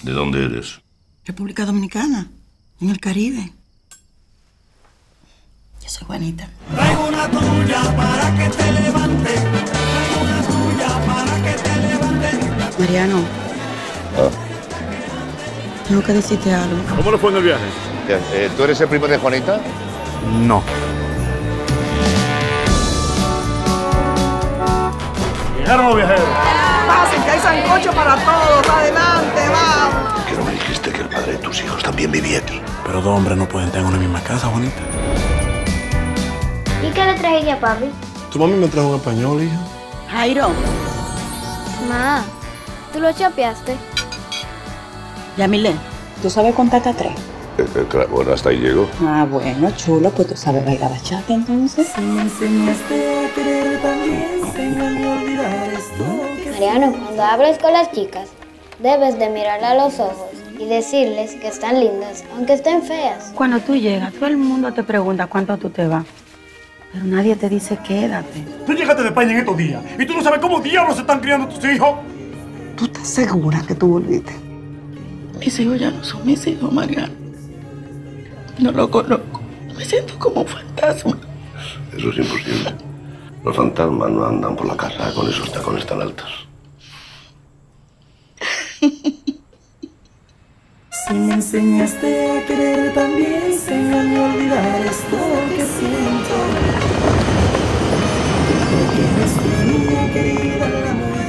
¿De dónde eres? República Dominicana, en el Caribe. Yo soy Juanita. Traigo una tuya para que te levante. Traigo una tuya para que te levante. Mariano. Tengo que decirte algo. ¿Cómo le fue en el viaje? ¿Tú eres el primo de Juanita? No. Llegaron los viajeros. Pasen, que hay sancocho para todos. Adelante, vamos. Que no me dijiste que el padre de tus hijos también vivía aquí. Pero dos hombres no pueden estar en una misma casa, Juanita. ¿Y qué le trajiste a papi? Tu mami me trajo un español, hija. Jairo. Ma, ¿tú lo chapeaste? Yamile, ¿tú sabes contar hasta 3? Claro, bueno, hasta ahí llego. Ah, bueno, chulo, pues tú sabes bailar bachata entonces. Si me enseñaste a querer también, enséñame a olvidar esto. Mariano, cuando hables con las chicas, debes de mirarle a los ojos y decirles que están lindas, aunque estén feas. Cuando tú llegas, todo el mundo te pregunta cuánto tú te vas. Pero nadie te dice quédate. Tú llegaste de España en estos días y tú no sabes cómo diablos se están criando tus hijos. ¿Tú estás segura que tú volviste? Mis hijos ya no son mis hijos, Mariano. No lo conozco. Me siento como un fantasma. Eso es imposible. Los fantasmas no andan por la casa con esos tacones tan altos. Si me enseñaste a querer también, enséñame a olvidar esto que siento. Porque eres mi niña querida, la mujer.